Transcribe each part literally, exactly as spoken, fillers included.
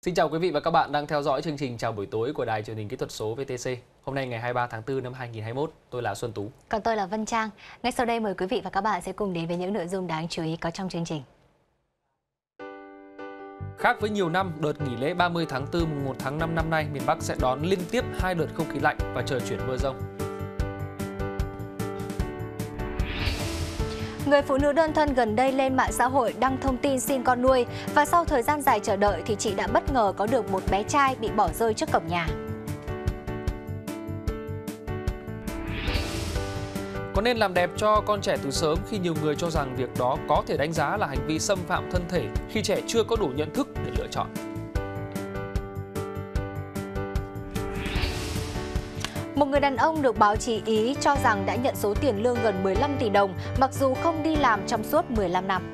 Xin chào quý vị và các bạn đang theo dõi chương trình Chào buổi tối của Đài Truyền hình Kỹ thuật số vê tê xê. Hôm nay ngày hai mươi ba tháng tư năm hai nghìn không trăm hai mươi mốt, tôi là Xuân Tú. Còn tôi là Vân Trang. Ngay sau đây mời quý vị và các bạn sẽ cùng đến với những nội dung đáng chú ý có trong chương trình. Khác với nhiều năm, đợt nghỉ lễ ba mươi tháng tư mùng một tháng năm năm nay, miền Bắc sẽ đón liên tiếp hai đợt không khí lạnh và trời chuyển mưa rông. Người phụ nữ đơn thân gần đây lên mạng xã hội đăng thông tin xin con nuôi và sau thời gian dài chờ đợi thì chị đã bất ngờ có được một bé trai bị bỏ rơi trước cổng nhà. Có nên làm đẹp cho con trẻ từ sớm khi nhiều người cho rằng việc đó có thể đánh giá là hành vi xâm phạm thân thể khi trẻ chưa có đủ nhận thức để lựa chọn? Một người đàn ông được báo chí Ý cho rằng đã nhận số tiền lương gần mười lăm tỷ đồng mặc dù không đi làm trong suốt mười lăm năm.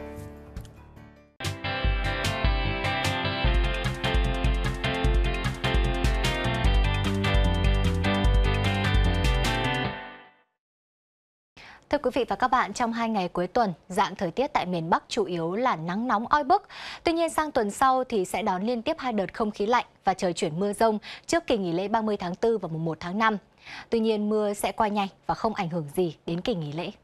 Thưa quý vị và các bạn, trong hai ngày cuối tuần, dạng thời tiết tại miền Bắc chủ yếu là nắng nóng oi bức. Tuy nhiên sang tuần sau thì sẽ đón liên tiếp hai đợt không khí lạnh và trời chuyển mưa rông trước kỳ nghỉ lễ ba mươi tháng tư và mùng một tháng năm. Tuy nhiên mưa sẽ qua nhanh và không ảnh hưởng gì đến kỳ nghỉ lễ.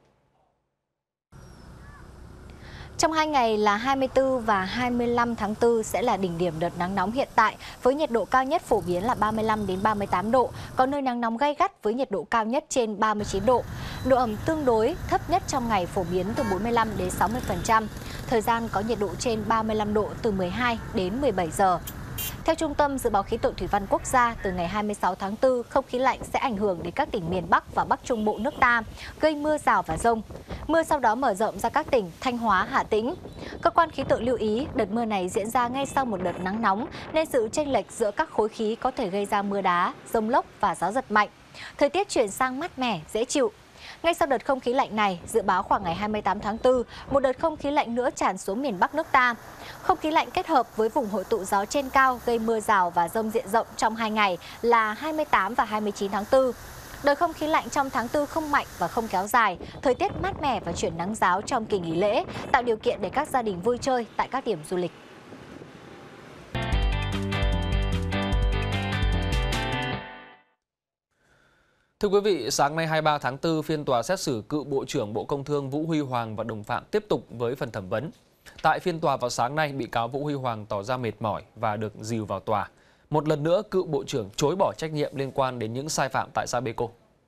Trong hai ngày là hai mươi tư và hai mươi lăm tháng tư sẽ là đỉnh điểm đợt nắng nóng hiện tại với nhiệt độ cao nhất phổ biến là ba mươi lăm đến ba mươi tám độ, có nơi nắng nóng gay gắt với nhiệt độ cao nhất trên ba mươi chín độ. Độ ẩm tương đối thấp nhất trong ngày phổ biến từ bốn mươi lăm đến sáu mươi phần trăm. Thời gian có nhiệt độ trên ba mươi lăm độ từ mười hai đến mười bảy giờ. Theo Trung tâm Dự báo Khí tượng Thủy văn Quốc gia, từ ngày hai mươi sáu tháng tư, không khí lạnh sẽ ảnh hưởng đến các tỉnh miền Bắc và Bắc Trung Bộ nước ta, gây mưa rào và dông. Mưa sau đó mở rộng ra các tỉnh Thanh Hóa, Hà Tĩnh. Cơ quan khí tượng lưu ý, đợt mưa này diễn ra ngay sau một đợt nắng nóng, nên sự chênh lệch giữa các khối khí có thể gây ra mưa đá, dông lốc và gió giật mạnh. Thời tiết chuyển sang mát mẻ, dễ chịu. Ngay sau đợt không khí lạnh này, dự báo khoảng ngày hai mươi tám tháng tư, một đợt không khí lạnh nữa tràn xuống miền Bắc nước ta. Không khí lạnh kết hợp với vùng hội tụ gió trên cao gây mưa rào và dông diện rộng trong hai ngày là hai mươi tám và hai mươi chín tháng tư. Đợt không khí lạnh trong tháng tư không mạnh và không kéo dài, thời tiết mát mẻ và chuyển nắng ráo trong kỳ nghỉ lễ, tạo điều kiện để các gia đình vui chơi tại các điểm du lịch. Thưa quý vị, sáng nay hai mươi ba tháng tư, phiên tòa xét xử cựu Bộ trưởng Bộ Công Thương Vũ Huy Hoàng và đồng phạm tiếp tục với phần thẩm vấn. Tại phiên tòa vào sáng nay, bị cáo Vũ Huy Hoàng tỏ ra mệt mỏi và được dìu vào tòa. Một lần nữa, cựu Bộ trưởng chối bỏ trách nhiệm liên quan đến những sai phạm tại Sabeco.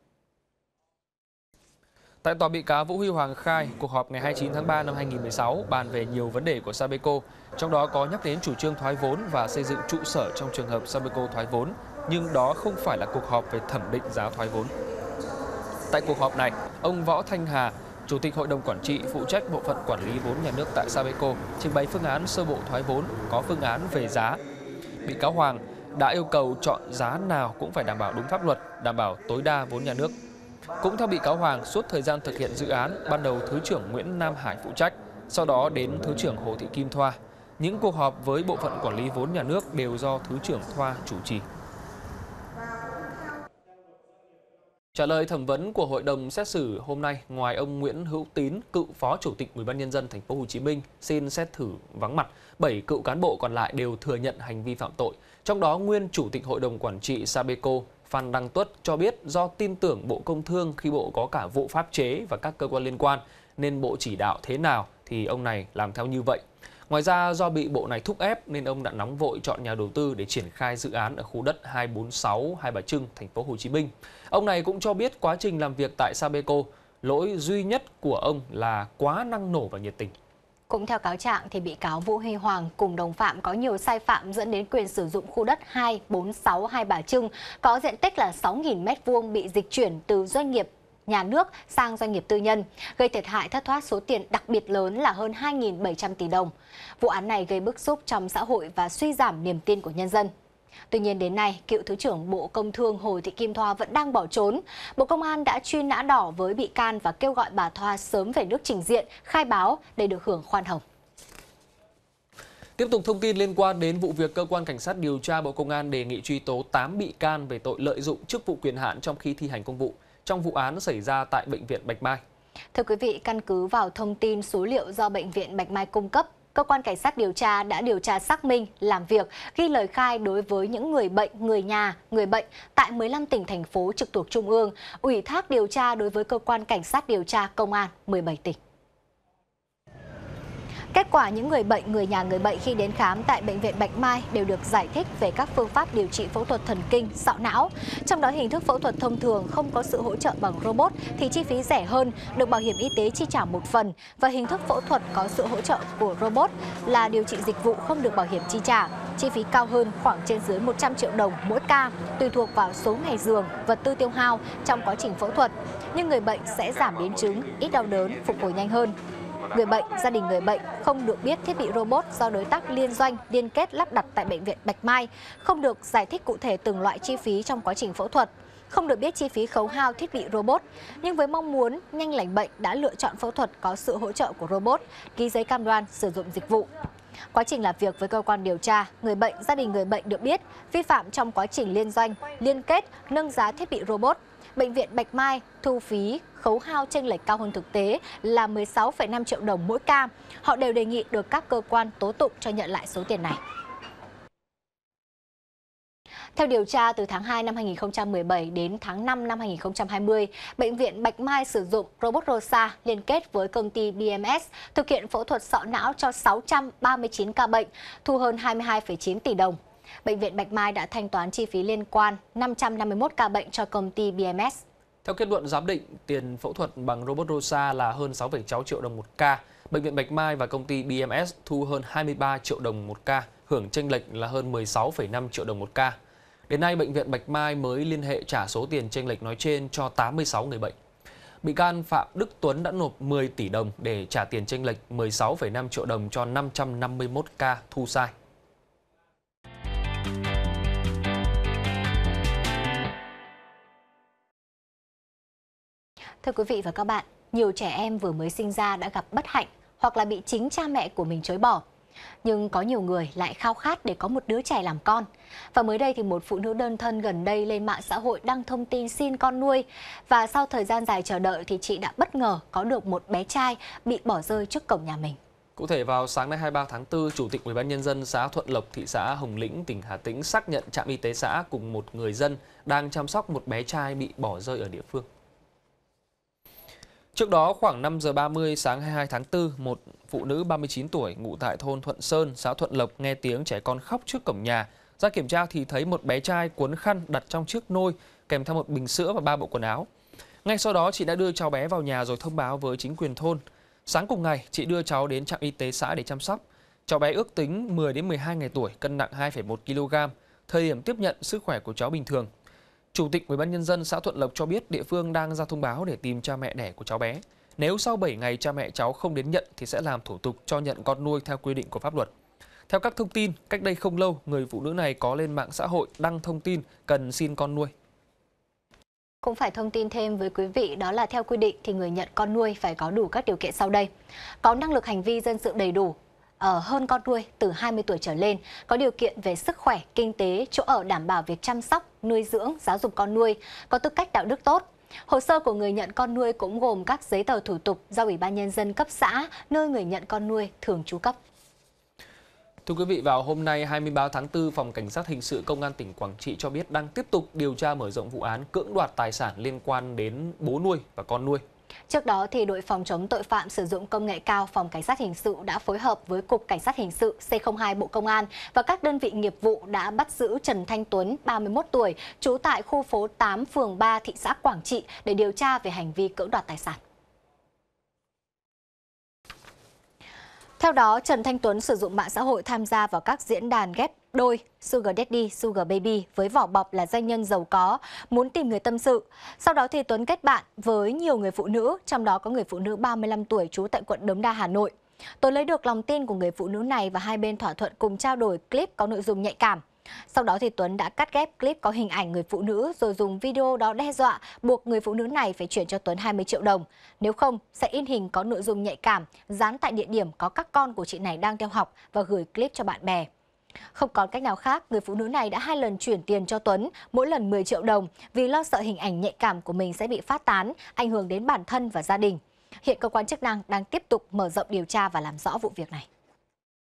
Tại tòa, bị cáo Vũ Huy Hoàng khai cuộc họp ngày hai mươi chín tháng ba năm hai nghìn không trăm mười sáu bàn về nhiều vấn đề của Sabeco, trong đó có nhắc đến chủ trương thoái vốn và xây dựng trụ sở trong trường hợp Sabeco thoái vốn, nhưng đó không phải là cuộc họp về thẩm định giá thoái vốn. Tại cuộc họp này, ông Võ Thanh Hà, Chủ tịch Hội đồng Quản trị phụ trách bộ phận quản lý vốn nhà nước tại Sabeco, trình bày phương án sơ bộ thoái vốn, có phương án về giá. Bị cáo Hoàng đã yêu cầu chọn giá nào cũng phải đảm bảo đúng pháp luật, đảm bảo tối đa vốn nhà nước. Cũng theo bị cáo Hoàng, suốt thời gian thực hiện dự án, ban đầu Thứ trưởng Nguyễn Nam Hải phụ trách, sau đó đến Thứ trưởng Hồ Thị Kim Thoa. Những cuộc họp với bộ phận quản lý vốn nhà nước đều do Thứ trưởng Thoa chủ trì. Trả lời thẩm vấn của hội đồng xét xử hôm nay, ngoài ông Nguyễn Hữu Tín, cựu Phó Chủ tịch Ủy ban nhân dân thành phố Hồ Chí Minh xin xét thử vắng mặt, bảy cựu cán bộ còn lại đều thừa nhận hành vi phạm tội. Trong đó, nguyên Chủ tịch Hội đồng Quản trị Sabeco Phan Đăng Tuất cho biết do tin tưởng Bộ Công Thương khi Bộ có cả vụ pháp chế và các cơ quan liên quan, nên Bộ chỉ đạo thế nào thì ông này làm theo như vậy. Ngoài ra, do bị Bộ này thúc ép nên ông đã nóng vội chọn nhà đầu tư để triển khai dự án ở khu đất hai bốn sáu Hai Bà Trưng, thành phố Hồ Chí Minh. Ông này cũng cho biết quá trình làm việc tại Sabeco, lỗi duy nhất của ông là quá năng nổ và nhiệt tình. Cũng theo cáo trạng, thì bị cáo Vũ Huy Hoàng cùng đồng phạm có nhiều sai phạm dẫn đến quyền sử dụng khu đất hai bốn sáu Hai Bà Trưng có diện tích là sáu nghìn mét vuông bị dịch chuyển từ doanh nghiệp nhà nước sang doanh nghiệp tư nhân, gây thiệt hại thất thoát số tiền đặc biệt lớn là hơn hai nghìn bảy trăm tỷ đồng. Vụ án này gây bức xúc trong xã hội và suy giảm niềm tin của nhân dân. Tuy nhiên đến nay, cựu Thứ trưởng Bộ Công Thương Hồ Thị Kim Thoa vẫn đang bỏ trốn. Bộ Công an đã truy nã đỏ với bị can và kêu gọi bà Thoa sớm về nước trình diện, khai báo để được hưởng khoan hồng. Tiếp tục thông tin liên quan đến vụ việc cơ quan cảnh sát điều tra Bộ Công an đề nghị truy tố tám bị can về tội lợi dụng chức vụ quyền hạn trong khi thi hành công vụ trong vụ án xảy ra tại Bệnh viện Bạch Mai. Thưa quý vị, căn cứ vào thông tin số liệu do Bệnh viện Bạch Mai cung cấp, cơ quan cảnh sát điều tra đã điều tra xác minh, làm việc, ghi lời khai đối với những người bệnh, người nhà, người bệnh tại mười lăm tỉnh, thành phố trực thuộc Trung ương, ủy thác điều tra đối với cơ quan cảnh sát điều tra công an mười bảy tỉnh. Kết quả những người bệnh, người nhà người bệnh khi đến khám tại Bệnh viện Bạch Mai đều được giải thích về các phương pháp điều trị phẫu thuật thần kinh, sọ não. Trong đó hình thức phẫu thuật thông thường không có sự hỗ trợ bằng robot thì chi phí rẻ hơn, được bảo hiểm y tế chi trả một phần. Và hình thức phẫu thuật có sự hỗ trợ của robot là điều trị dịch vụ không được bảo hiểm chi trả. Chi phí cao hơn khoảng trên dưới một trăm triệu đồng mỗi ca, tùy thuộc vào số ngày giường, vật tư tiêu hao trong quá trình phẫu thuật. Nhưng người bệnh sẽ giảm biến chứng, ít đau đớn, phục hồi nhanh hơn. Người bệnh, gia đình người bệnh không được biết thiết bị robot do đối tác liên doanh liên kết lắp đặt tại Bệnh viện Bạch Mai, không được giải thích cụ thể từng loại chi phí trong quá trình phẫu thuật, không được biết chi phí khấu hao thiết bị robot. Nhưng với mong muốn nhanh lành bệnh đã lựa chọn phẫu thuật có sự hỗ trợ của robot, ký giấy cam đoan sử dụng dịch vụ. Quá trình làm việc với cơ quan điều tra, người bệnh, gia đình người bệnh được biết vi phạm trong quá trình liên doanh, liên kết, nâng giá thiết bị robot. Bệnh viện Bạch Mai thu phí khấu hao chênh lệch cao hơn thực tế là mười sáu phẩy năm triệu đồng mỗi ca. Họ đều đề nghị được các cơ quan tố tụng cho nhận lại số tiền này. Theo điều tra, từ tháng hai năm hai nghìn không trăm mười bảy đến tháng năm năm hai nghìn không trăm hai mươi, Bệnh viện Bạch Mai sử dụng robot Rosa liên kết với công ty bê em ét thực hiện phẫu thuật sọ não cho sáu trăm ba mươi chín ca bệnh, thu hơn hai mươi hai phẩy chín tỷ đồng. Bệnh viện Bạch Mai đã thanh toán chi phí liên quan năm trăm năm mươi mốt ca bệnh cho công ty bê em ét. Theo kết luận giám định, tiền phẫu thuật bằng robot Rosa là hơn sáu phẩy sáu triệu đồng một ca. Bệnh viện Bạch Mai và công ty bê em ét thu hơn hai mươi ba triệu đồng một ca, hưởng chênh lệch là hơn mười sáu phẩy năm triệu đồng một ca. Đến nay, Bệnh viện Bạch Mai mới liên hệ trả số tiền chênh lệch nói trên cho tám mươi sáu người bệnh. Bị can Phạm Đức Tuấn đã nộp mười tỷ đồng để trả tiền chênh lệch mười sáu phẩy năm triệu đồng cho năm trăm năm mươi mốt ca thu sai. Thưa quý vị và các bạn, nhiều trẻ em vừa mới sinh ra đã gặp bất hạnh hoặc là bị chính cha mẹ của mình chối bỏ. Nhưng có nhiều người lại khao khát để có một đứa trẻ làm con. Và mới đây thì một phụ nữ đơn thân gần đây lên mạng xã hội đăng thông tin xin con nuôi. Và sau thời gian dài chờ đợi thì chị đã bất ngờ có được một bé trai bị bỏ rơi trước cổng nhà mình. Cụ thể vào sáng nay hai mươi ba tháng tư, Chủ tịch Ủy ban Nhân dân xã Thuận Lộc, thị xã Hồng Lĩnh, tỉnh Hà Tĩnh xác nhận trạm y tế xã cùng một người dân đang chăm sóc một bé trai bị bỏ rơi ở địa phương. Trước đó, khoảng năm giờ ba mươi sáng hai mươi hai tháng tư, một phụ nữ ba mươi chín tuổi ngụ tại thôn Thuận Sơn, xã Thuận Lộc nghe tiếng trẻ con khóc trước cổng nhà. Ra kiểm tra thì thấy một bé trai cuốn khăn đặt trong chiếc nôi, kèm theo một bình sữa và ba bộ quần áo. Ngay sau đó, chị đã đưa cháu bé vào nhà rồi thông báo với chính quyền thôn. Sáng cùng ngày, chị đưa cháu đến trạm y tế xã để chăm sóc. Cháu bé ước tính mười đến mười hai ngày tuổi, cân nặng hai phẩy một ki lô gam. Thời điểm tiếp nhận, sức khỏe của cháu bình thường. Chủ tịch Ủy ban Nhân dân xã Thuận Lộc cho biết địa phương đang ra thông báo để tìm cha mẹ đẻ của cháu bé. Nếu sau bảy ngày cha mẹ cháu không đến nhận thì sẽ làm thủ tục cho nhận con nuôi theo quy định của pháp luật. Theo các thông tin, cách đây không lâu, người phụ nữ này có lên mạng xã hội đăng thông tin cần xin con nuôi. Cũng phải thông tin thêm với quý vị, đó là theo quy định thì người nhận con nuôi phải có đủ các điều kiện sau đây. Có năng lực hành vi dân sự đầy đủ, ở hơn con nuôi từ hai mươi tuổi trở lên, có điều kiện về sức khỏe, kinh tế, chỗ ở đảm bảo việc chăm sóc, nuôi dưỡng, giáo dục con nuôi, có tư cách đạo đức tốt. Hồ sơ của người nhận con nuôi cũng gồm các giấy tờ thủ tục do Ủy ban Nhân dân cấp xã, nơi người nhận con nuôi thường trú cấp. Thưa quý vị, vào hôm nay hai mươi ba tháng tư, Phòng Cảnh sát Hình sự Công an tỉnh Quảng Trị cho biết đang tiếp tục điều tra mở rộng vụ án cưỡng đoạt tài sản liên quan đến bố nuôi và con nuôi. Trước đó, thì đội phòng chống tội phạm sử dụng công nghệ cao Phòng Cảnh sát Hình sự đã phối hợp với Cục Cảnh sát Hình sự C không hai Bộ Công an và các đơn vị nghiệp vụ đã bắt giữ Trần Thanh Tuấn, ba mươi mốt tuổi, trú tại khu phố tám, phường ba, thị xã Quảng Trị để điều tra về hành vi cưỡng đoạt tài sản. Theo đó, Trần Thanh Tuấn sử dụng mạng xã hội tham gia vào các diễn đàn ghép đôi, Sugar Daddy, Sugar Baby với vỏ bọc là doanh nhân giàu có, muốn tìm người tâm sự. Sau đó thì Tuấn kết bạn với nhiều người phụ nữ, trong đó có người phụ nữ ba mươi lăm tuổi trú tại quận Đống Đa, Hà Nội. Tuấn lấy được lòng tin của người phụ nữ này và hai bên thỏa thuận cùng trao đổi clip có nội dung nhạy cảm. Sau đó thì Tuấn đã cắt ghép clip có hình ảnh người phụ nữ rồi dùng video đó đe dọa buộc người phụ nữ này phải chuyển cho Tuấn hai mươi triệu đồng. Nếu không, sẽ in hình có nội dung nhạy cảm, dán tại địa điểm có các con của chị này đang theo học và gửi clip cho bạn bè. Không còn cách nào khác, người phụ nữ này đã hai lần chuyển tiền cho Tuấn, mỗi lần mười triệu đồng vì lo sợ hình ảnh nhạy cảm của mình sẽ bị phát tán, ảnh hưởng đến bản thân và gia đình. Hiện cơ quan chức năng đang tiếp tục mở rộng điều tra và làm rõ vụ việc này.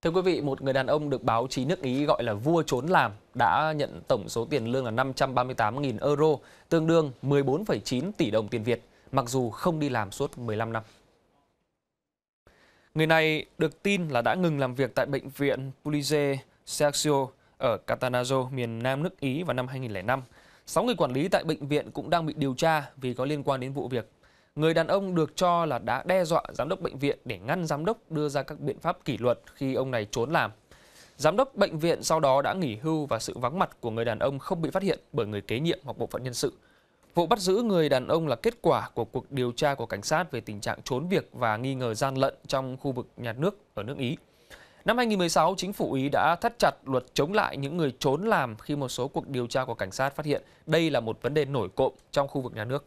Thưa quý vị, một người đàn ông được báo chí nước Ý gọi là vua trốn làm đã nhận tổng số tiền lương là năm trăm ba mươi tám nghìn euro, tương đương mười bốn phẩy chín tỷ đồng tiền Việt, mặc dù không đi làm suốt mười lăm năm. Người này được tin là đã ngừng làm việc tại bệnh viện Pulise Sergio ở Catanzaro, miền Nam nước Ý vào năm hai nghìn không trăm lẻ năm. Sáu người quản lý tại bệnh viện cũng đang bị điều tra vì có liên quan đến vụ việc. Người đàn ông được cho là đã đe dọa giám đốc bệnh viện để ngăn giám đốc đưa ra các biện pháp kỷ luật khi ông này trốn làm. Giám đốc bệnh viện sau đó đã nghỉ hưu và sự vắng mặt của người đàn ông không bị phát hiện bởi người kế nhiệm hoặc bộ phận nhân sự. Vụ bắt giữ người đàn ông là kết quả của cuộc điều tra của cảnh sát về tình trạng trốn việc và nghi ngờ gian lận trong khu vực nhà nước ở nước Ý. Năm hai nghìn không trăm mười sáu, chính phủ Ý đã thắt chặt luật chống lại những người trốn làm khi một số cuộc điều tra của cảnh sát phát hiện đây là một vấn đề nổi cộm trong khu vực nhà nước.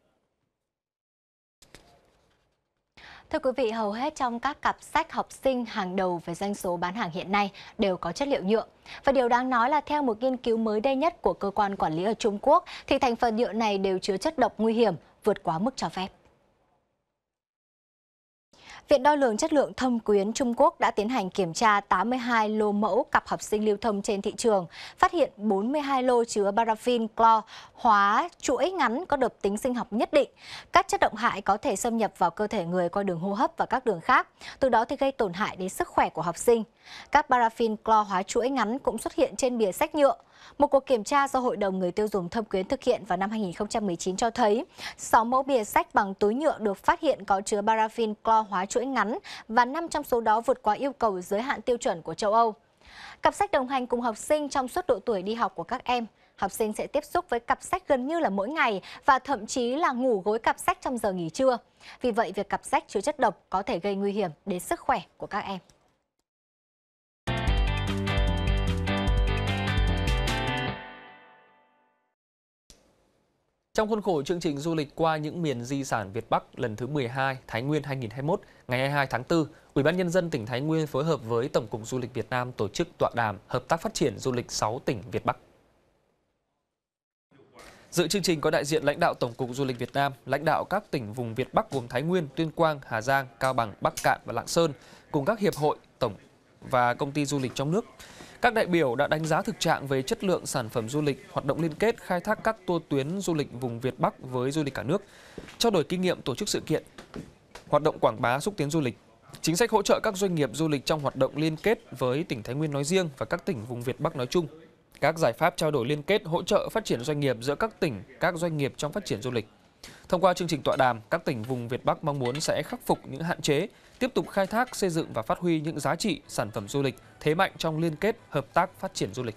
Thưa quý vị, hầu hết trong các cặp sách học sinh hàng đầu về doanh số bán hàng hiện nay đều có chất liệu nhựa. Và điều đáng nói là theo một nghiên cứu mới đây nhất của cơ quan quản lý ở Trung Quốc, thì thành phần nhựa này đều chứa chất độc nguy hiểm, vượt quá mức cho phép. Viện đo lường chất lượng thâm quyến Trung Quốc đã tiến hành kiểm tra tám mươi hai lô mẫu cặp học sinh lưu thông trên thị trường, phát hiện bốn mươi hai lô chứa paraffin clo hóa chuỗi ngắn có độc tính sinh học nhất định. Các chất độc hại có thể xâm nhập vào cơ thể người qua đường hô hấp và các đường khác, từ đó thì gây tổn hại đến sức khỏe của học sinh. Các paraffin clo hóa chuỗi ngắn cũng xuất hiện trên bìa sách nhựa. Một cuộc kiểm tra do Hội đồng Người tiêu dùng Thâm Quyến thực hiện vào năm hai nghìn không trăm mười chín cho thấy sáu mẫu bìa sách bằng túi nhựa được phát hiện có chứa paraffin clo hóa chuỗi ngắn và năm trong số đó vượt quá yêu cầu giới hạn tiêu chuẩn của châu Âu. Cặp sách đồng hành cùng học sinh trong suốt độ tuổi đi học của các em. Học sinh sẽ tiếp xúc với cặp sách gần như là mỗi ngày và thậm chí là ngủ gối cặp sách trong giờ nghỉ trưa. Vì vậy, việc cặp sách chứa chất độc có thể gây nguy hiểm đến sức khỏe của các em. Trong khuôn khổ chương trình du lịch qua những miền di sản Việt Bắc lần thứ mười hai Thái Nguyên hai nghìn không trăm hai mươi mốt, ngày hai mươi hai tháng tư, Ủy ban Nhân dân tỉnh Thái Nguyên phối hợp với Tổng cục Du lịch Việt Nam tổ chức tọa đàm hợp tác phát triển du lịch sáu tỉnh Việt Bắc. Dự chương trình có đại diện lãnh đạo Tổng cục Du lịch Việt Nam, lãnh đạo các tỉnh vùng Việt Bắc gồm Thái Nguyên, Tuyên Quang, Hà Giang, Cao Bằng, Bắc Kạn và Lạng Sơn, cùng các hiệp hội, tổng và công ty du lịch trong nước. Các đại biểu đã đánh giá thực trạng về chất lượng sản phẩm du lịch, hoạt động liên kết khai thác các tour tuyến du lịch vùng Việt Bắc với du lịch cả nước, trao đổi kinh nghiệm tổ chức sự kiện, hoạt động quảng bá xúc tiến du lịch, chính sách hỗ trợ các doanh nghiệp du lịch trong hoạt động liên kết với tỉnh Thái Nguyên nói riêng và các tỉnh vùng Việt Bắc nói chung, các giải pháp trao đổi liên kết hỗ trợ phát triển doanh nghiệp giữa các tỉnh, các doanh nghiệp trong phát triển du lịch. Thông qua chương trình tọa đàm, các tỉnh vùng Việt Bắc mong muốn sẽ khắc phục những hạn chế, tiếp tục khai thác, xây dựng và phát huy những giá trị, sản phẩm du lịch, thế mạnh trong liên kết, hợp tác, phát triển du lịch.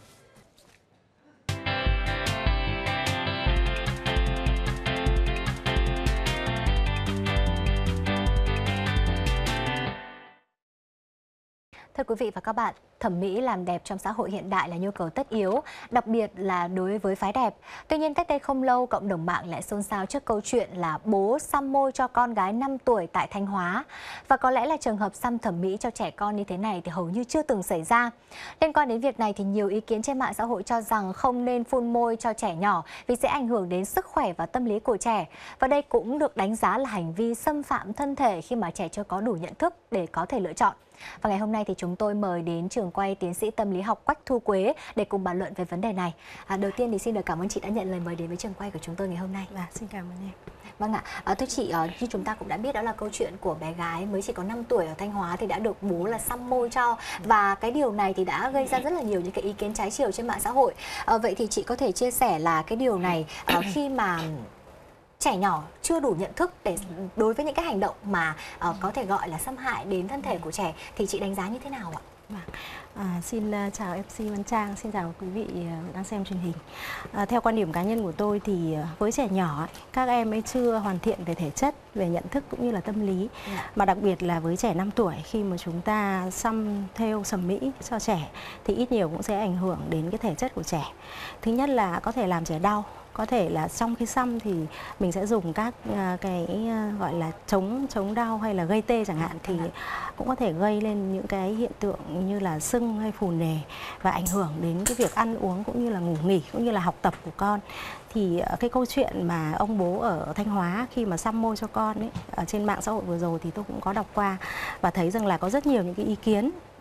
Thưa quý vị và các bạn, thẩm mỹ làm đẹp trong xã hội hiện đại là nhu cầu tất yếu, đặc biệt là đối với phái đẹp. Tuy nhiên, cách đây không lâu, cộng đồng mạng lại xôn xao trước câu chuyện là bố xăm môi cho con gái năm tuổi tại Thanh Hóa. Và có lẽ là trường hợp xăm thẩm mỹ cho trẻ con như thế này thì hầu như chưa từng xảy ra. Liên quan đến việc này thì nhiều ý kiến trên mạng xã hội cho rằng không nên phun môi cho trẻ nhỏ vì sẽ ảnh hưởng đến sức khỏe và tâm lý của trẻ. Và đây cũng được đánh giá là hành vi xâm phạm thân thể khi mà trẻ chưa có đủ nhận thức để có thể lựa chọn. Và ngày hôm nay thì chúng tôi mời đến trường quay tiến sĩ tâm lý học Quách Thu Quế để cùng bàn luận về vấn đề này. À, đầu tiên thì xin được cảm ơn chị đã nhận lời mời đến với trường quay của chúng tôi ngày hôm nay. Và xin cảm ơn em. Vâng ạ, à, thưa chị, như chúng ta cũng đã biết đó là câu chuyện của bé gái mới chỉ có năm tuổi ở Thanh Hóa thì đã được bố là xăm môi cho. Và cái điều này thì đã gây ra rất là nhiều những cái ý kiến trái chiều trên mạng xã hội. À, vậy thì chị có thể chia sẻ là cái điều này à, khi mà trẻ nhỏ chưa đủ nhận thức để đối với những cái hành động mà uh, có thể gọi là xâm hại đến thân thể của trẻ thì chị đánh giá như thế nào ạ? À, xin uh, chào em xê Văn Trang, xin chào quý vị uh, đang xem truyền hình. À, theo quan điểm cá nhân của tôi thì uh, với trẻ nhỏ, các em ấy chưa hoàn thiện về thể chất, về nhận thức cũng như là tâm lý. Yeah. Mà đặc biệt là với trẻ năm tuổi, khi mà chúng ta xăm thêu sẩm mỹ cho trẻ thì ít nhiều cũng sẽ ảnh hưởng đến cái thể chất của trẻ. Thứ nhất là có thể làm trẻ đau. Có thể là trong khi xăm thì mình sẽ dùng các uh, cái uh, gọi là chống chống đau hay là gây tê chẳng hạn, thì cũng có thể gây lên những cái hiện tượng như là sưng hay phù nề và ảnh hưởng đến cái việc ăn uống cũng như là ngủ nghỉ cũng như là học tập của con. Thì uh, cái câu chuyện mà ông bố ở Thanh Hóa khi mà xăm môi cho con ấy, ở trên mạng xã hội vừa rồi thì tôi cũng có đọc qua và thấy rằng là có rất nhiều những cái ý kiến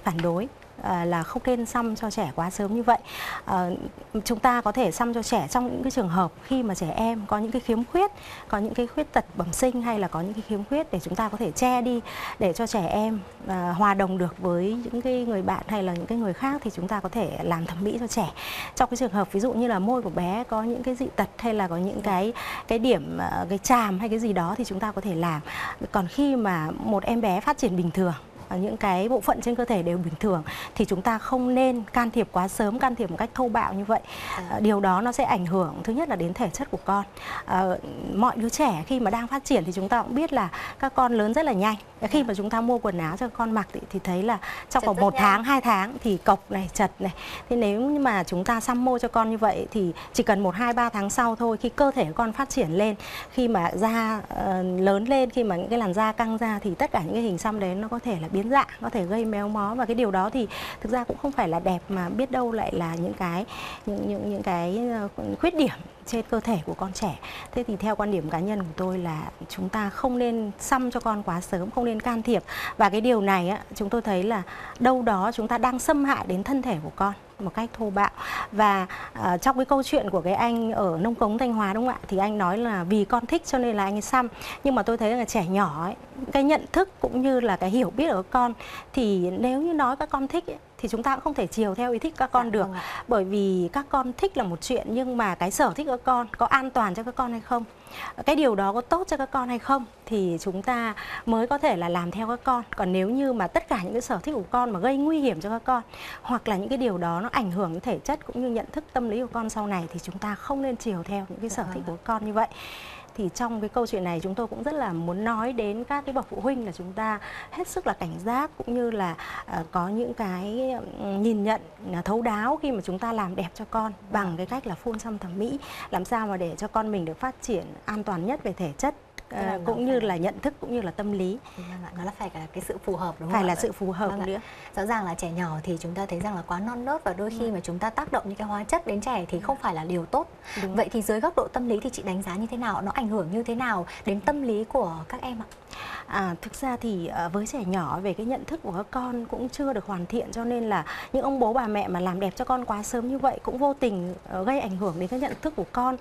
phản đối À, là không nên xăm cho trẻ quá sớm như vậy. À, chúng ta có thể xăm cho trẻ trong những cái trường hợp khi mà trẻ em có những cái khiếm khuyết, có những cái khuyết tật bẩm sinh hay là có những cái khiếm khuyết để chúng ta có thể che đi để cho trẻ em à, hòa đồng được với những cái người bạn hay là những cái người khác, thì chúng ta có thể làm thẩm mỹ cho trẻ. Trong cái trường hợp ví dụ như là môi của bé có những cái dị tật hay là có những cái cái điểm cái chàm hay cái gì đó thì chúng ta có thể làm. Còn khi mà một em bé phát triển bình thường, những cái bộ phận trên cơ thể đều bình thường thì chúng ta không nên can thiệp quá sớm, can thiệp một cách thô bạo như vậy. À. Điều đó nó sẽ ảnh hưởng thứ nhất là đến thể chất của con. À, mọi đứa trẻ khi mà đang phát triển thì chúng ta cũng biết là các con lớn rất là nhanh. Khi mà chúng ta mua quần áo cho con mặc thì, thì thấy là trong vòng một tháng, hai tháng thì cộc này, chật này. Thế nếu như mà chúng ta xăm môi cho con như vậy thì chỉ cần một, hai, ba tháng sau thôi, khi cơ thể của con phát triển lên, khi mà da uh, lớn lên, khi mà những cái làn da căng ra thì tất cả những cái hình xăm đấy nó có thể là biến dạng, có thể gây méo mó, và cái điều đó thì thực ra cũng không phải là đẹp, mà biết đâu lại là những cái những những những cái khuyết điểm trên cơ thể của con trẻ. Thế thì theo quan điểm cá nhân của tôi là chúng ta không nên xăm cho con quá sớm, không nên can thiệp. Và cái điều này á, chúng tôi thấy là đâu đó chúng ta đang xâm hại đến thân thể của con một cách thô bạo. Và uh, trong cái câu chuyện của cái anh ở Nông Cống, Thanh Hóa, đúng không ạ, thì anh nói là vì con thích cho nên là anh ấy xăm. Nhưng mà tôi thấy là trẻ nhỏ ấy, cái nhận thức cũng như là cái hiểu biết của các con, thì nếu như nói các con thích ấy, thì chúng ta cũng không thể chiều theo ý thích các con được. Bởi vì các con thích là một chuyện, nhưng mà cái sở thích của các con có an toàn cho các con hay không, cái điều đó có tốt cho các con hay không, thì chúng ta mới có thể là làm theo các con. Còn nếu như mà tất cả những cái sở thích của con mà gây nguy hiểm cho các con, hoặc là những cái điều đó nó ảnh hưởng đến thể chất cũng như nhận thức tâm lý của con sau này, thì chúng ta không nên chiều theo những cái sở thích của con như vậy. Thì trong cái câu chuyện này chúng tôi cũng rất là muốn nói đến các cái bậc phụ huynh là chúng ta hết sức là cảnh giác, cũng như là uh, có những cái nhìn nhận uh, thấu đáo khi mà chúng ta làm đẹp cho con bằng cái cách là phun xăm thẩm mỹ, làm sao mà để cho con mình được phát triển an toàn nhất về thể chất, À, cũng như là nhận thức cũng như là tâm lý. Nó là phải là cái sự phù hợp, đúng không? Phải là ạ? sự phù hợp vâng nữa. Rõ ràng là trẻ nhỏ thì chúng ta thấy rằng là quá non nớt, và đôi khi ừ. mà chúng ta tác động những cái hóa chất đến trẻ thì không phải là điều tốt. Đúng. Vậy thì dưới góc độ tâm lý thì chị đánh giá như thế nào? Nó ảnh hưởng như thế nào đến tâm lý của các em ạ? À, thực ra thì với trẻ nhỏ về cái nhận thức của các con cũng chưa được hoàn thiện, cho nên là những ông bố bà mẹ mà làm đẹp cho con quá sớm như vậy cũng vô tình gây ảnh hưởng đến cái nhận thức của con,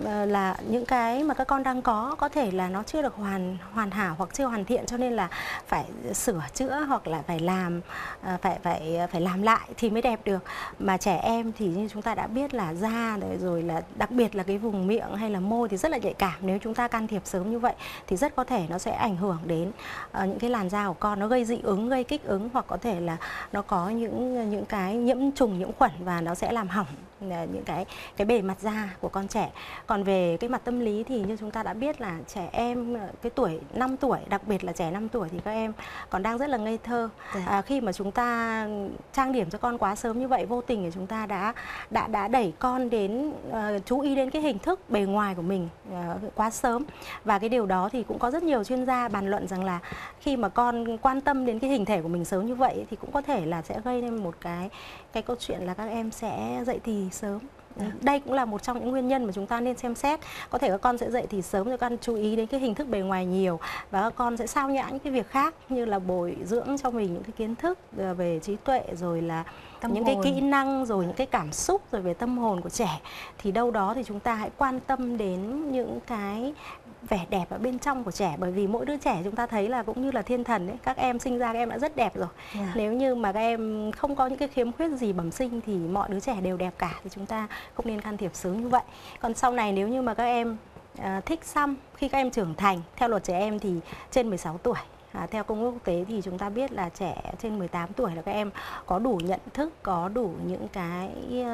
là những cái mà các con đang có có thể là nó chưa được hoàn hoàn hảo hoặc chưa hoàn thiện, cho nên là phải sửa chữa hoặc là phải làm phải phải phải làm lại thì mới đẹp được. Mà trẻ em thì như chúng ta đã biết là da rồi là đặc biệt là cái vùng miệng hay là môi thì rất là nhạy cảm. Nếu chúng ta can thiệp sớm như vậy thì rất có thể nó sẽ ảnh hưởng đến uh, những cái làn da của con, nó gây dị ứng, gây kích ứng, hoặc có thể là nó có những những cái nhiễm trùng, nhiễm khuẩn và nó sẽ làm hỏng những cái cái bề mặt da của con trẻ. Còn về cái mặt tâm lý thì như chúng ta đã biết là trẻ em cái tuổi năm tuổi, đặc biệt là trẻ năm tuổi thì các em còn đang rất là ngây thơ. À, khi mà chúng ta trang điểm cho con quá sớm như vậy, vô tình thì chúng ta đã đã đã đẩy con đến uh, chú ý đến cái hình thức bề ngoài của mình uh, quá sớm. Và cái điều đó thì cũng có rất nhiều chuyên gia bàn luận rằng là khi mà con quan tâm đến cái hình thể của mình sớm như vậy thì cũng có thể là sẽ gây nên một cái cái câu chuyện là các em sẽ dậy thì sớm. À. Đây cũng là một trong những nguyên nhân mà chúng ta nên xem xét. Có thể các con sẽ dậy thì sớm, cho con chú ý đến cái hình thức bề ngoài nhiều, và các con sẽ sao nhãng những cái việc khác như là bồi dưỡng cho mình những cái kiến thức về trí tuệ, rồi là tâm những hồn. Cái kỹ năng, rồi những cái cảm xúc, rồi về tâm hồn của trẻ. Thì đâu đó thì chúng ta hãy quan tâm đến những cái vẻ đẹp ở bên trong của trẻ, bởi vì mỗi đứa trẻ chúng ta thấy là cũng như là thiên thần ấy, các em sinh ra các em đã rất đẹp rồi. Yeah. Nếu như mà các em không có những cái khiếm khuyết gì bẩm sinh thì mọi đứa trẻ đều đẹp cả, thì chúng ta không nên can thiệp sớm như vậy. Còn sau này nếu như mà các em à, thích xăm khi các em trưởng thành, theo luật trẻ em thì trên mười sáu tuổi. À, theo công ước quốc tế thì chúng ta biết là trẻ trên mười tám tuổi là các em có đủ nhận thức, có đủ những cái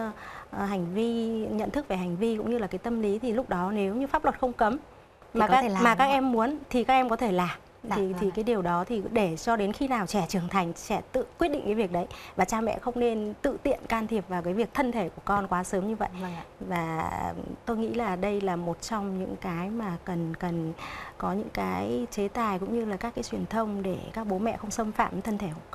uh, hành vi, nhận thức về hành vi cũng như là cái tâm lý, thì lúc đó nếu như pháp luật không cấm mà các, mà các em muốn thì các em có thể làm. Dạ, thì, thì cái điều đó thì để cho đến khi nào trẻ trưởng thành, trẻ tự quyết định cái việc đấy, và cha mẹ không nên tự tiện can thiệp vào cái việc thân thể của con quá sớm như vậy. Vâng ạ. Và tôi nghĩ là đây là một trong những cái mà cần cần có những cái chế tài cũng như là các cái truyền thông để các bố mẹ không xâm phạm đến thân thể của con.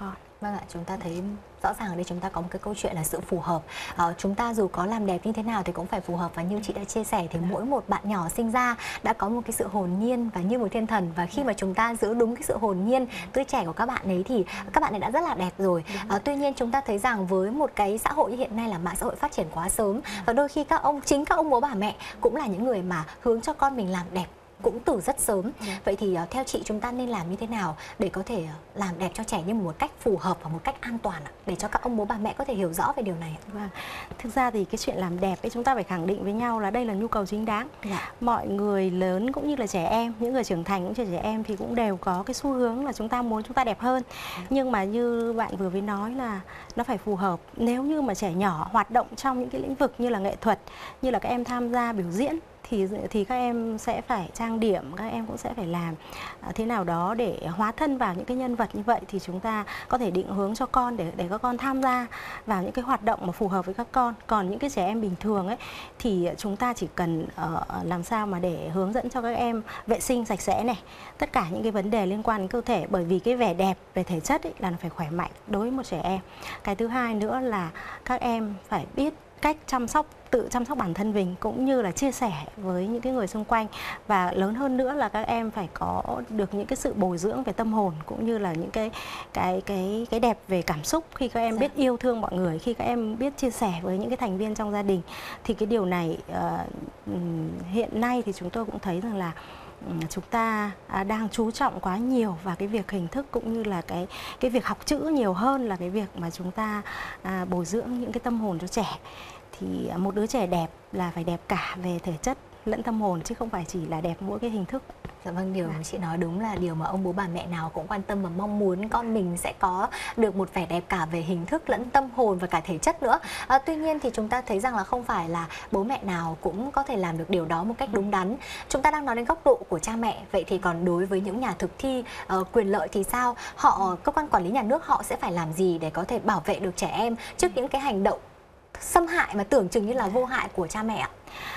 Vâng ạ, chúng ta thấy rõ ràng ở đây chúng ta có một cái câu chuyện là sự phù hợp. Ờ, chúng ta dù có làm đẹp như thế nào thì cũng phải phù hợp, và như chị đã chia sẻ thì mỗi một bạn nhỏ sinh ra đã có một cái sự hồn nhiên và như một thiên thần, và khi mà chúng ta giữ đúng cái sự hồn nhiên tươi trẻ của các bạn ấy thì các bạn ấy đã rất là đẹp rồi. Ờ, tuy nhiên chúng ta thấy rằng với một cái xã hội như hiện nay là mạng xã hội phát triển quá sớm, và đôi khi các ông chính các ông bố bà mẹ cũng là những người mà hướng cho con mình làm đẹp cũng từ rất sớm. Vậy thì uh, theo chị chúng ta nên làm như thế nào để có thể uh, làm đẹp cho trẻ nhưng một cách phù hợp và một cách an toàn ạ? Để cho các ông bố bà mẹ có thể hiểu rõ về điều này. Vâng. Thực ra thì cái chuyện làm đẹp ấy chúng ta phải khẳng định với nhau là đây là nhu cầu chính đáng. Dạ. Mọi người lớn cũng như là trẻ em, những người trưởng thành cũng như trẻ em thì cũng đều có cái xu hướng là chúng ta muốn chúng ta đẹp hơn. Dạ. Nhưng mà như bạn vừa mới nói là nó phải phù hợp. Nếu như mà trẻ nhỏ hoạt động trong những cái lĩnh vực như là nghệ thuật, như là các em tham gia biểu diễn thì thì các em sẽ phải trang điểm, các em cũng sẽ phải làm thế nào đó để hóa thân vào những cái nhân vật như vậy, thì chúng ta có thể định hướng cho con để để các con tham gia vào những cái hoạt động mà phù hợp với các con. Còn những cái trẻ em bình thường ấy thì chúng ta chỉ cần uh, làm sao mà để hướng dẫn cho các em vệ sinh sạch sẽ này, tất cả những cái vấn đề liên quan đến cơ thể, bởi vì cái vẻ đẹp về thể chất ấy là nó phải khỏe mạnh đối với một trẻ em. Cái thứ hai nữa là các em phải biết cách chăm sóc, tự chăm sóc bản thân mình cũng như là chia sẻ với những cái người xung quanh, và lớn hơn nữa là các em phải có được những cái sự bồi dưỡng về tâm hồn cũng như là những cái cái cái cái đẹp về cảm xúc, khi các em biết yêu thương mọi người, khi các em biết chia sẻ với những cái thành viên trong gia đình. Thì cái điều này uh, hiện nay thì chúng tôi cũng thấy rằng là chúng ta đang chú trọng quá nhiều vào cái việc hình thức cũng như là cái cái việc học chữ nhiều hơn là cái việc mà chúng ta à, bồi dưỡng những cái tâm hồn cho trẻ. Thì một đứa trẻ đẹp là phải đẹp cả về thể chất lẫn tâm hồn, chứ không phải chỉ là đẹp mỗi cái hình thức. Dạ vâng, điều chị nói đúng là điều mà ông bố bà mẹ nào cũng quan tâm và mong muốn con mình sẽ có được một vẻ đẹp cả về hình thức lẫn tâm hồn và cả thể chất nữa. À, tuy nhiên thì chúng ta thấy rằng là không phải là bố mẹ nào cũng có thể làm được điều đó một cách đúng đắn. Chúng ta đang nói đến góc độ của cha mẹ, vậy thì còn đối với những nhà thực thi uh, quyền lợi thì sao? Họ, cơ quan quản lý nhà nước họ sẽ phải làm gì để có thể bảo vệ được trẻ em trước những cái hành động xâm hại mà tưởng chừng như là vô hại của cha mẹ ạ?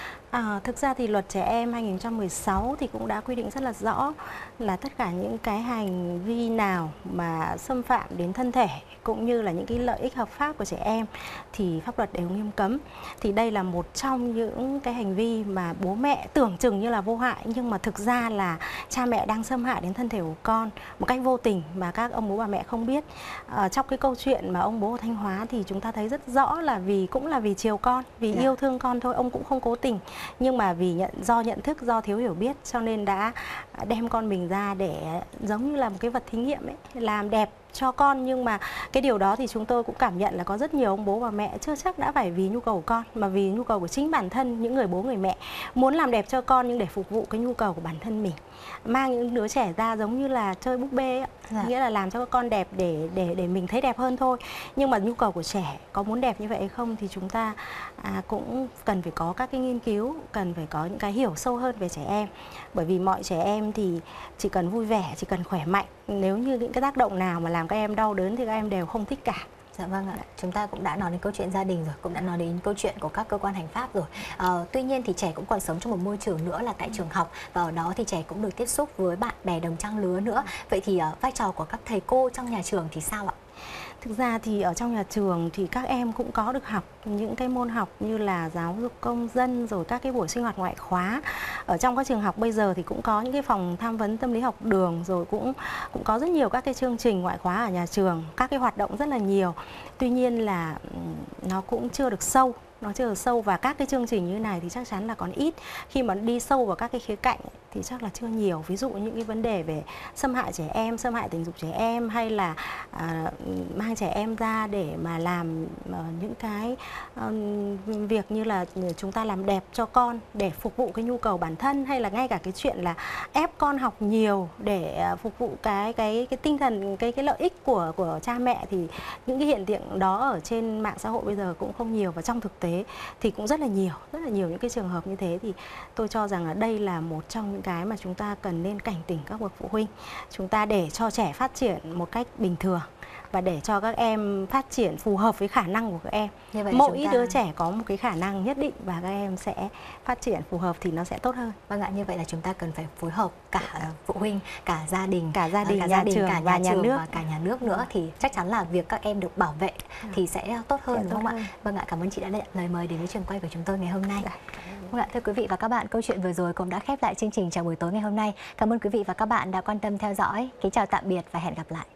À, thực ra thì luật trẻ em hai nghìn không trăm mười sáu thì cũng đã quy định rất là rõ là tất cả những cái hành vi nào mà xâm phạm đến thân thể cũng như là những cái lợi ích hợp pháp của trẻ em thì pháp luật đều nghiêm cấm. Thì đây là một trong những cái hành vi mà bố mẹ tưởng chừng như là vô hại, nhưng mà thực ra là cha mẹ đang xâm hại đến thân thể của con một cách vô tình mà các ông bố bà mẹ không biết. À, trong cái câu chuyện mà ông bố ở Thanh Hóa thì chúng ta thấy rất rõ là vì cũng là vì chiều con, vì yeah. yêu thương con thôi, ông cũng không cố tình, nhưng mà vì nhận do nhận thức, do thiếu hiểu biết cho nên đã đem con mình ra để giống như là một cái vật thí nghiệm ấy, làm đẹp cho con. Nhưng mà cái điều đó thì chúng tôi cũng cảm nhận là có rất nhiều ông bố và mẹ chưa chắc đã phải vì nhu cầu của con, mà vì nhu cầu của chính bản thân những người bố người mẹ muốn làm đẹp cho con nhưng để phục vụ cái nhu cầu của bản thân mình, mang những đứa trẻ ra giống như là chơi búp bê ấy. Dạ. Nghĩa là làm cho các con đẹp để để để mình thấy đẹp hơn thôi. Nhưng mà nhu cầu của trẻ có muốn đẹp như vậy hay không thì chúng ta à, cũng cần phải có các cái nghiên cứu, cần phải có những cái hiểu sâu hơn về trẻ em. Bởi vì mọi trẻ em thì chỉ cần vui vẻ, chỉ cần khỏe mạnh. Nếu như những cái tác động nào mà làm các em đau đớn thì các em đều không thích cả. Dạ vâng ạ, chúng ta cũng đã nói đến câu chuyện gia đình rồi, cũng đã nói đến câu chuyện của các cơ quan hành pháp rồi. À, tuy nhiên thì trẻ cũng còn sống trong một môi trường nữa là tại trường học, và ở đó thì trẻ cũng được tiếp xúc với bạn bè đồng trang lứa nữa. Vậy thì uh, vai trò của các thầy cô trong nhà trường thì sao ạ? Thực ra thì ở trong nhà trường thì các em cũng có được học những cái môn học như là giáo dục công dân, rồi các cái buổi sinh hoạt ngoại khóa. Ở trong các trường học bây giờ thì cũng có những cái phòng tham vấn tâm lý học đường, rồi cũng cũng có rất nhiều các cái chương trình ngoại khóa ở nhà trường, các cái hoạt động rất là nhiều. Tuy nhiên là nó cũng chưa được sâu. Nó chưa được sâu, và các cái chương trình như này thì chắc chắn là còn ít. Khi mà đi sâu vào các cái khía cạnh thì chắc là chưa nhiều. Ví dụ những cái vấn đề về xâm hại trẻ em, xâm hại tình dục trẻ em, hay là à, mang trẻ em ra để mà làm uh, những cái uh, việc như là chúng ta làm đẹp cho con để phục vụ cái nhu cầu bản thân, hay là ngay cả cái chuyện là ép con học nhiều để uh, phục vụ cái cái cái tinh thần, cái cái lợi ích của của cha mẹ, thì những cái hiện tượng đó ở trên mạng xã hội bây giờ cũng không nhiều, và trong thực tế thế thì cũng rất là nhiều, rất là nhiều những cái trường hợp như thế. Thì tôi cho rằng là đây là một trong những cái mà chúng ta cần nên cảnh tỉnh các bậc phụ huynh. Chúng ta để cho trẻ phát triển một cách bình thường và để cho các em phát triển phù hợp với khả năng của các em. Mỗi ta... đứa trẻ có một cái khả năng nhất định và các em sẽ phát triển phù hợp thì nó sẽ tốt hơn. Vâng ạ, như vậy là chúng ta cần phải phối hợp cả phụ huynh, cả gia đình, cả gia đình, cả, nhà gia đình, trường, cả nhà, và nhà trường nước và cả nhà nước nữa, thì chắc chắn là việc các em được bảo vệ thì sẽ tốt hơn, sẽ đúng tốt không hơn. ạ? Vâng ạ, cảm ơn chị đã nhận lời mời đến với trường quay của chúng tôi ngày hôm nay. Vâng ạ, thưa quý vị và các bạn, câu chuyện vừa rồi cũng đã khép lại chương trình chào buổi tối ngày hôm nay. Cảm ơn quý vị và các bạn đã quan tâm theo dõi. Kính chào tạm biệt và hẹn gặp lại.